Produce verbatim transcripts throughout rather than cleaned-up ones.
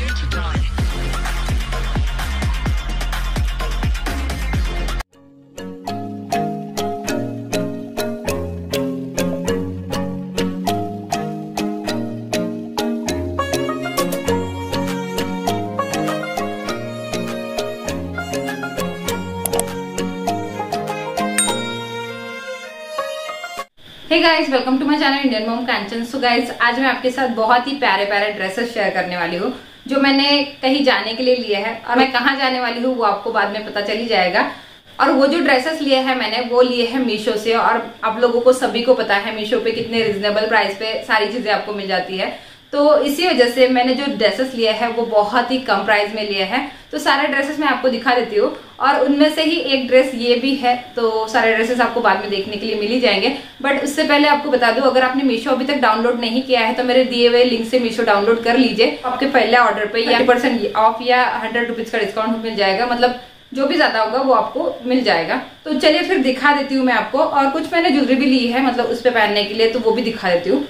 Hey guys, welcome to my channel Indian mom Kanchan. So guys, आज मैं आपके साथ बहुत ही प्यारे प्यारे ड्रेसेस शेयर करने वाली हूँ जो मैंने कहीं जाने के लिए लिए है, और मैं कहाँ जाने वाली हूँ वो आपको बाद में पता चल ही जाएगा। और वो जो ड्रेसेस लिए हैं मैंने वो लिए हैं मीशो से, और आप लोगों को सभी को पता है मीशो पे कितने रिजनेबल प्राइस पे सारी चीजें आपको मिल जाती है। तो इसी वजह से मैंने जो ड्रेसेस लिए हैं वो बहुत ही कम प्राइस में लिए हैं। तो सारे ड्रेसेस मैं आपको दिखा देती हूँ, और उनमें से ही एक ड्रेस ये भी है। तो सारे ड्रेसेस आपको बाद में देखने के लिए मिल ही जाएंगे। बट उससे पहले आपको बता दूं, अगर आपने मीशो अभी तक डाउनलोड नहीं किया है तो मेरे दिए हुए लिंक से मीशो डाउनलोड कर लीजिए। आपके पहले ऑर्डर पे या परसेंट ऑफ या हंड्रेड रुपीज का डिस्काउंट मिल जाएगा, मतलब जो भी ज्यादा होगा वो आपको मिल जाएगा। तो चलिए फिर दिखा देती हूँ मैं आपको। और कुछ मैंने ज्वेलरी भी ली है मतलब उस पर पहनने के लिए, तो वो भी दिखा देती हूँ।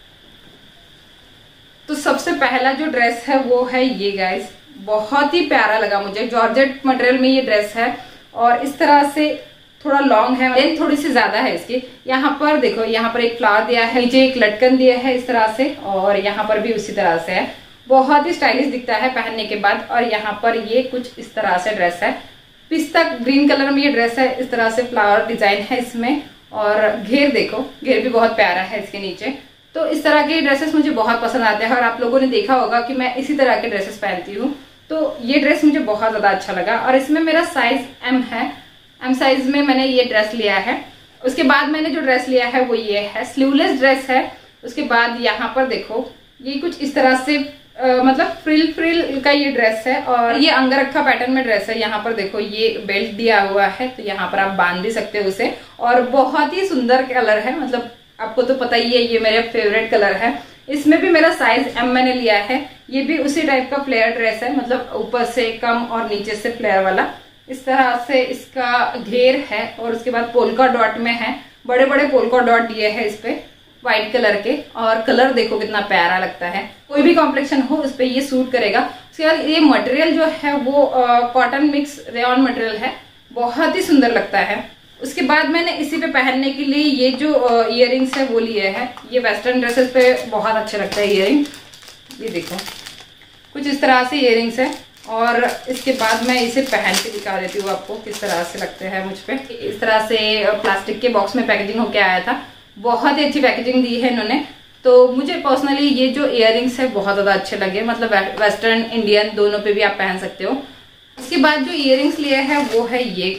तो सबसे पहला जो ड्रेस है वो है ये गाइस, बहुत ही प्यारा लगा मुझे। जॉर्जेट मटेरियल में ये ड्रेस है और इस तरह से थोड़ा लॉन्ग है, लेंथ थोड़ी सी ज्यादा है इसकी। यहाँ पर देखो, यहाँ पर एक फ्लावर दिया है, नीचे एक लटकन दिया है इस तरह से, और यहाँ पर भी उसी तरह से है। बहुत ही स्टाइलिश दिखता है पहनने के बाद। और यहाँ पर ये कुछ इस तरह से ड्रेस है, पिस्ता ग्रीन कलर में ये ड्रेस है। इस तरह से फ्लावर डिजाइन है इसमें, और घेर देखो, घेर भी बहुत प्यारा है इसके नीचे। तो इस तरह के ड्रेसेस मुझे बहुत पसंद आते हैं, और आप लोगों ने देखा होगा कि मैं इसी तरह के ड्रेसेस पहनती हूँ। तो ये ड्रेस मुझे बहुत ज्यादा अच्छा लगा, और इसमें मेरा साइज एम है। एम साइज में मैंने ये ड्रेस लिया है। उसके बाद मैंने जो ड्रेस लिया है वो ये है, स्लीवलेस ड्रेस है। उसके बाद यहाँ पर देखो, ये कुछ इस तरह से आ, मतलब फ्रिल फ्रिल का ये ड्रेस है, और ये अंगरखा पैटर्न में ड्रेस है। यहाँ पर देखो ये बेल्ट दिया हुआ है, तो यहाँ पर आप बांध भी सकते हो उसे। और बहुत ही सुंदर कलर है, मतलब आपको तो पता ही है ये मेरा फेवरेट कलर है। इसमें भी मेरा साइज एम मैंने लिया है। ये भी उसी टाइप का फ्लेयर ड्रेस है, मतलब ऊपर से कम और नीचे से फ्लेयर वाला। इस तरह से इसका घेर है, और उसके बाद पोल्का डॉट में है, बड़े बड़े पोल्का डॉट दिए हैं इस पे व्हाइट कलर के। और कलर देखो कितना प्यारा लगता है, कोई भी कॉम्प्लेक्शन हो उस पे ये सूट करेगा। उसके बाद ये मटेरियल जो है वो कॉटन मिक्स रेयॉन मटेरियल है, बहुत ही सुंदर लगता है। उसके बाद मैंने इसी पे पहनने के लिए ये जो इयररिंग्स है वो लिए हैं। ये वेस्टर्न ड्रेसेस पे बहुत अच्छे लगता है इयररिंग। ये देखो कुछ इस तरह से इयररिंग्स है, और इसके बाद मैं इसे पहन के दिखा देती हूँ आपको किस तरह से लगते हैं मुझ पे। इस तरह से प्लास्टिक के बॉक्स में पैकेजिंग होके आया था, बहुत ही अच्छी पैकेजिंग दी है इन्होंने। तो मुझे पर्सनली ये जो इयररिंग्स है बहुत ज्यादा अच्छे लगे, मतलब वेस्टर्न इंडियन दोनों पे भी आप पहन सकते हो। इसके बाद जो इयररिंग्स लिए है वो है ये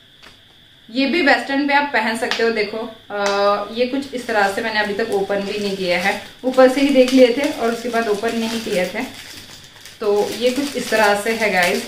ये भी वेस्टर्न पे आप पहन सकते हो। देखो आ, ये कुछ इस तरह से, मैंने अभी तक ओपन भी नहीं किया है, ऊपर से ही देख लिए थे और उसके बाद ओपन नहीं किए थे। तो ये कुछ इस तरह से है गाइस,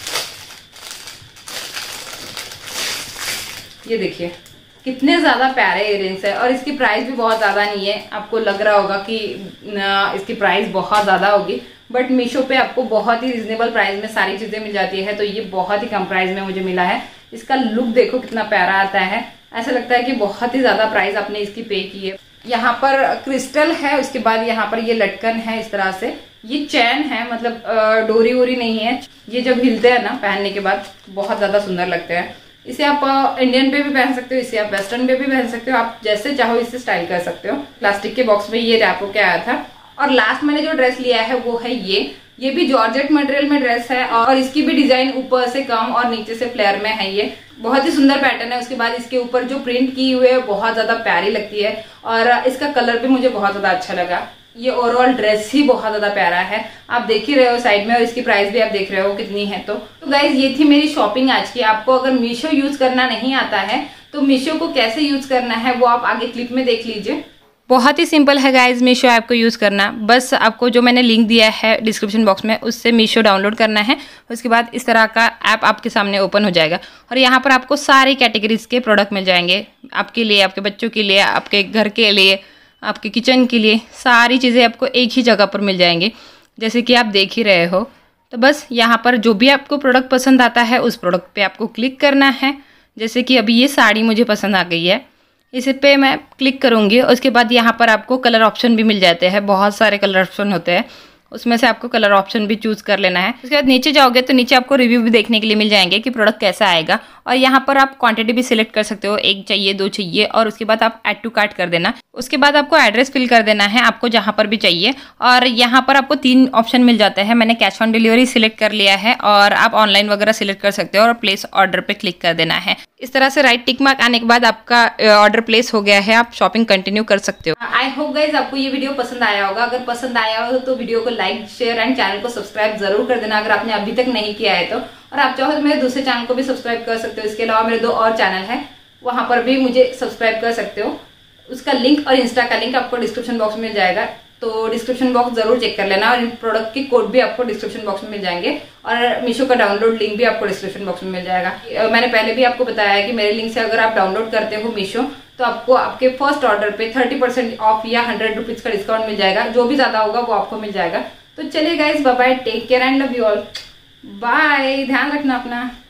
ये देखिए कितने ज्यादा प्यारे इयररिंग्स है। और इसकी प्राइस भी बहुत ज्यादा नहीं है। आपको लग रहा होगा कि इसकी प्राइस बहुत ज्यादा होगी, बट मीशो पे आपको बहुत ही रिजनेबल प्राइस में सारी चीजें मिल जाती है। तो ये बहुत ही कम प्राइस में मुझे मिला है। इसका लुक देखो कितना प्यारा आता है, ऐसा लगता है कि बहुत ही ज्यादा प्राइस आपने इसकी पे की है। यहाँ पर क्रिस्टल है, उसके बाद यहाँ पर ये लटकन है इस तरह से। ये चैन है, मतलब डोरी वोरी नहीं है। ये जब हिलते हैं ना पहनने के बाद बहुत ज्यादा सुंदर लगते हैं। इसे आप इंडियन पे भी पहन सकते हो, इसे आप वेस्टर्न पे भी पहन सकते हो, आप जैसे चाहो इसे स्टाइल कर सकते हो। प्लास्टिक के बॉक्स में ये रैप होके आया था। और लास्ट मैंने जो ड्रेस लिया है वो है ये ये भी जॉर्जेट मटेरियल में ड्रेस है, और इसकी भी डिजाइन ऊपर से कम और नीचे से फ्लेयर में है। ये बहुत ही सुंदर पैटर्न है। उसके बाद इसके ऊपर जो प्रिंट की हुई है बहुत ज्यादा प्यारी लगती है, और इसका कलर भी मुझे बहुत ज्यादा अच्छा लगा। ये ओवरऑल ड्रेस ही बहुत ज्यादा प्यारा है, आप देख ही रहे हो साइड में, और इसकी प्राइस भी आप देख रहे हो कितनी है। तो, तो गाइज ये थी मेरी शॉपिंग आज की। आपको अगर मीशो यूज करना नहीं आता है तो मीशो को कैसे यूज करना है वो आप आगे क्लिप में देख लीजिए। बहुत ही सिंपल है गाइज मीशो ऐप को यूज़ करना। बस आपको जो मैंने लिंक दिया है डिस्क्रिप्शन बॉक्स में उससे मीशो डाउनलोड करना है। उसके बाद इस तरह का ऐप आपके सामने ओपन हो जाएगा, और यहाँ पर आपको सारी कैटेगरीज के प्रोडक्ट मिल जाएंगे। आपके लिए, आपके बच्चों के लिए, आपके घर के लिए, आपके किचन के लिए, सारी चीज़ें आपको एक ही जगह पर मिल जाएंगी, जैसे कि आप देख ही रहे हो। तो बस यहाँ पर जो भी आपको प्रोडक्ट पसंद आता है उस प्रोडक्ट पे आपको क्लिक करना है। जैसे कि अभी ये साड़ी मुझे पसंद आ गई है, इस पे मैं क्लिक करूँगी। उसके बाद यहाँ पर आपको कलर ऑप्शन भी मिल जाते हैं, बहुत सारे कलर ऑप्शन होते हैं। उसमें से आपको कलर ऑप्शन भी चूज कर लेना है। उसके बाद नीचे जाओगे तो नीचे आपको रिव्यू भी देखने के लिए मिल जाएंगे कि प्रोडक्ट कैसा आएगा, और यहाँ पर आप क्वांटिटी भी सिलेक्ट कर सकते हो, एक चाहिए दो चाहिए, और उसके बाद आप ऐड टू कार्ट कर देना। उसके बाद आपको एड्रेस फिल कर देना है आपको जहाँ पर भी चाहिए, और यहाँ पर आपको तीन ऑप्शन मिल जाते हैं। मैंने कैश ऑन डिलीवरी सिलेक्ट कर लिया है, और आप ऑनलाइन वगैरह सिलेक्ट कर सकते हो और प्लेस ऑर्डर पे क्लिक कर देना है। इस तरह से राइट टिक मार्क आने के बाद आपका ऑर्डर प्लेस हो गया है, आप शॉपिंग कंटिन्यू कर सकते हो। आई होप गाइज आपको ये वीडियो पसंद आया होगा। अगर पसंद आया हो तो वीडियो को लाइक शेयर एंड चैनल को सब्सक्राइब जरूर कर देना अगर आपने अभी तक नहीं किया है तो। और आप चाहो तो मेरे दूसरे चैनल को भी सब्सक्राइब कर सकते हो। इसके अलावा मेरे दो और चैनल है, वहां पर भी मुझे सब्सक्राइब कर सकते हो। उसका लिंक और इंस्टा का लिंक आपको डिस्क्रिप्शन बॉक्स में मिल जाएगा, तो डिस्क्रिप्शन बॉक्स जरूर चेक कर लेना। और इन प्रोडक्ट के कोड भी आपको डिस्क्रिप्शन बॉक्स में मिल जाएंगे, और मीशो का डाउनलोड लिंक भी आपको डिस्क्रिप्शन बॉक्स में मिल जाएगा। मैंने पहले भी आपको बताया है कि मेरे लिंक से अगर आप डाउनलोड करते हो मीशो तो आपको आपके फर्स्ट ऑर्डर पे थर्टी परसेंट ऑफ या हंड्रेड रुपीज का डिस्काउंट मिल जाएगा। जो भी ज्यादा होगा वो आपको मिल जाएगा। तो चलिए guys, bye bye, take care and love you all, bye, ध्यान रखना अपना।